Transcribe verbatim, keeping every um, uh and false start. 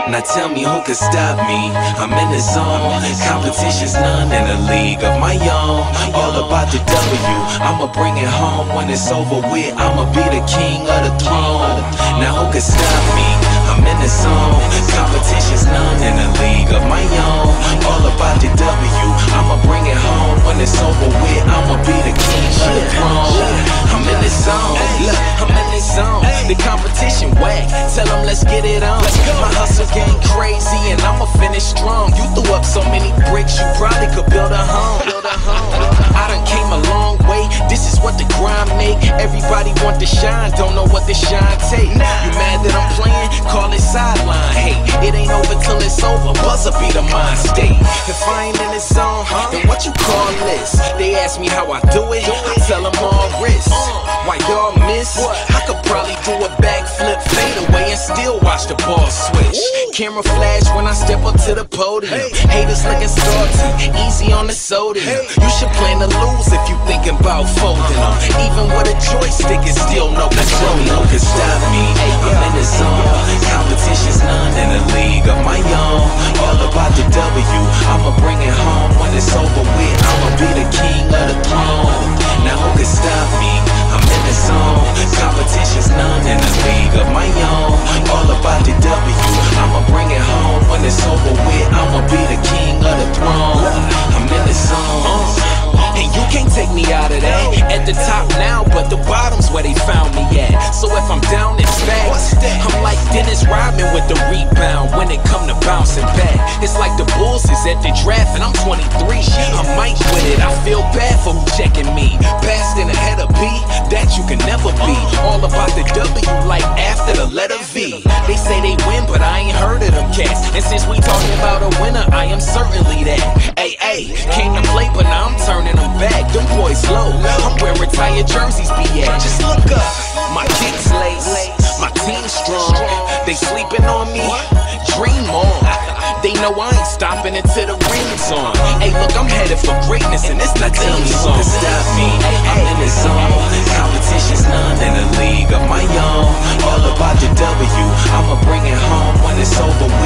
Now tell me who could stop me. I'm in the zone. Competition's none in a league of my own. All about the W, I'ma bring it home. When it's over with, I'ma be the king of the throne. Now who could stop me? I'm in the zone. Competition's none in a league of my own. All about the W, I'ma bring it home. When it's over with, I'ma be the king of the throne. I'm in the zone. Look, I'm in the zone. The competition whack. Tell them let's get it on. My hustle game crazy and I'ma finish strong. You threw up so many bricks, you probably could build a home. I done came a long way. This is what the grind make. Everybody want to shine, don't know what the shine take. You mad that I'm playing? Call it sideline. Hey, it ain't over till it's over. Buzzer be the mind state. If I ain't in the zone, then what you call this? They ask me how I do it. I tell them all wrist. Why y'all miss? I could probably do a backflip, fade away, and still watch the ball switch. Camera flash when I step up to the podium. Haters looking salty, easy on the sodium. You should plan to lose if you thinking about folding them. Even with a joystick, it's still no control. No can stop me. I'm in the zone. Competition's none in a league of my own. All about the W, I'ma bring it home. When it's over with, I'ma be the king of the throne. Now who can stop me? I'm in the zone. Competition's none in a league of my own. All about the W, I'ma bring it home. When it's over with, I'ma be the king of the throne. I'm in the zone. And you can't take me out of that. At the top now, but the bottom's where they found me at. So if I'm down, it's facts. I'm like Dennis Rodman with the rebound when it come to bouncing back. It's like the Bulls is at the draft and I'm twenty-three. I'm Mike with it, I feel bad for who checking me. Passed in ahead of B, that you can never be. All about the W like after the letter V. They say they win, but I ain't heard of them cats. And since we talking about a winner, I am certainly that. Ay, ay, came to play, but now I'm turning them back. Them boys low, I'm where retired jerseys be at. Just look up, my kicks lace, my team strong. They sleeping on me, dream on. They know I ain't stopping until the ring's on. Hey, look, I'm headed for greatness, and it's not team song. Stop me, I'm in the zone. Competition's none in a league of my own. All about the W, I'ma bring it home. When it's over with,